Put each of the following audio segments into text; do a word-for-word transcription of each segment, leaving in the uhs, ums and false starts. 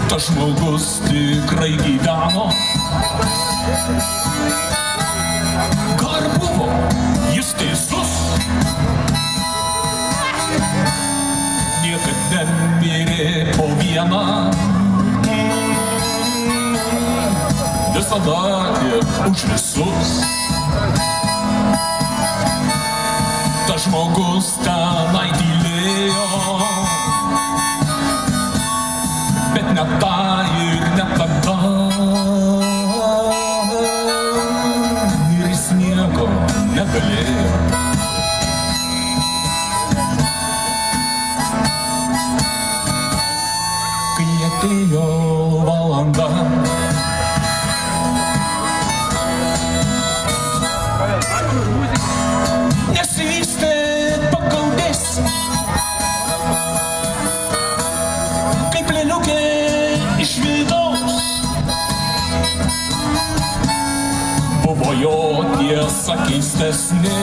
Tas žmogus tikrai gyveno. Gal buvo jis teisus? Niekad nemirė po vieną. Visada ir už visus. Tas žmogus tenai tylėjo, bet ne tą ir ne tada. Ir jis nieko negalėjo. Kai atėjo valanda, nesivystė pagaudės, kaip lėliukė iš vidaus. Buvo jo tiesa keistesnė,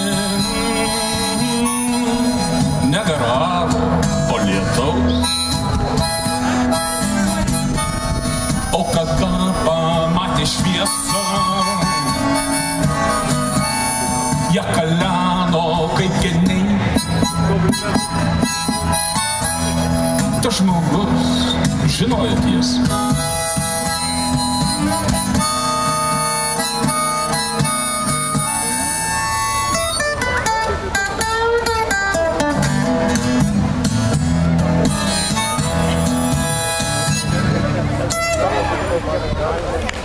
negaravo po lietaus. O kada pamatė šviesą, ją kaleno kaip geniai. Tas žmogus žinojo tiesą. Thank you.